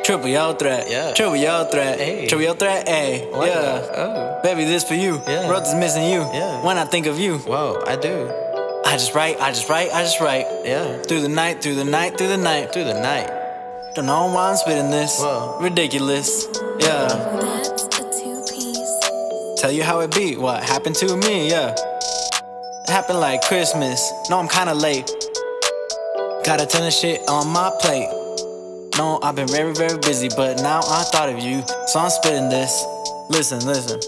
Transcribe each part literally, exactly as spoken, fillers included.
TripleYoThreat, Yeah. TripleYoThreat, Hey. TripleYoThreat, ayy, What yeah. the- oh. Baby, this for you. Yeah. Wrote this missing you. Yeah. When I think of you, Whoa, I do. I just write, I just write, I just write. Yeah. Through the night, through the night, through the night. Through the night. Don't know why I'm spitting this. Whoa. Ridiculous. Yeah. That's a two-piece. Tell you how it be. What happened to me? Yeah. It happened like Christmas. No, I'm kinda late. Got a ton of shit on my plate. No, I've been very, very busy, but now I thought of you, so I'm spitting this. Listen, listen.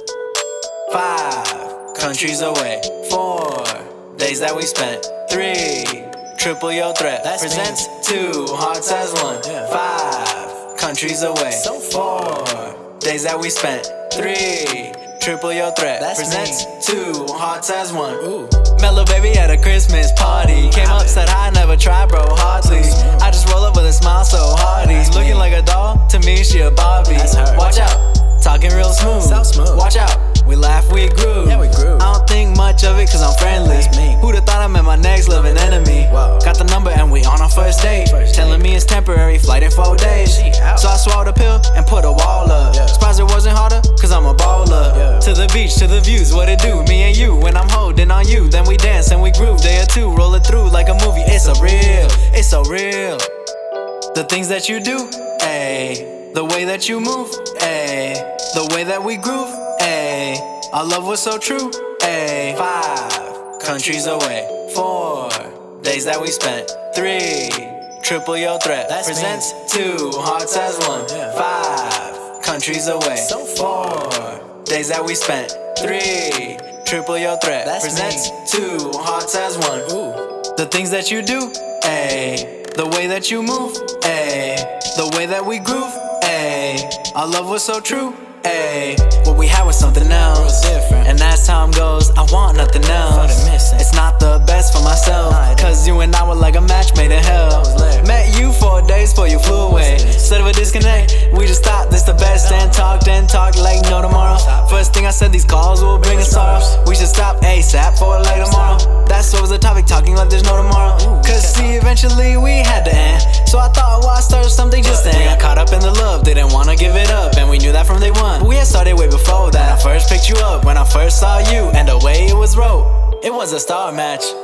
Five countries away. Four days that we spent. Three TripleYoThreat That's presents two hearts as one. Yeah. Five countries away. So Four days that we spent. Three TripleYoThreat That's presents me. two hearts as one. Ooh. Mellow baby at a Christmas party. Came up, said I never tried, bro, hardly. I just roll up with a smile so hardy. Looking like a doll, to me she a Barbie. That's her. Watch out, talking real smooth. So smooth. Watch out, we laugh, we groove. Yeah, we groove. I don't think much of it cause I'm friendly. That's me. Who'da thought I met my next living enemy? Wow. Got the number and we on our first date. First Telling date. me it's temporary, flight in four days. She out. So I swallowed a pill and put a wall up. Yeah. Surprised it wasn't harder cause I'm a baller. Yeah. To the beach, to the views, what it do? Me and you, when I'm holding on you, then we dance and we groove. Day or two, roll it through like a movie. It's so real, it's so real. The things that you do, ayy. The way that you move, ayy. The way that we groove, ayy. Our love was so true, ayy. Five countries away. Four days that we spent. Three TripleYoThreat That's presents two hearts as one. Yeah. Five countries away. So Four days that we spent. Three TripleYoThreat That's presents me. two hearts as one. Ooh. The things that you do, ayy. The way that you move, ayy. The way that we groove, ayy. Our love was so true, ayy. What we had was something else. Real different. And as time goes, I want nothing else. For the missing. It's not the best for myself. Nah, it Cause you and I were like a match made in hell. was lit. Met you four days before you flew away. Instead of a disconnect, we just stopped. This the best. And talked and talked like no tomorrow. First thing I said, these calls will bring us sorrow. We should stop ASAP for a late tomorrow. That's what was the topic, talking like there's no tomorrow. Cause see, eventually we had to end. So I thought, why start something just then? We got caught up in the love, didn't wanna give it up. And we knew that from day one. But we had started way before that. I first picked you up when I first saw you, and the way it was wrote, it was a star match.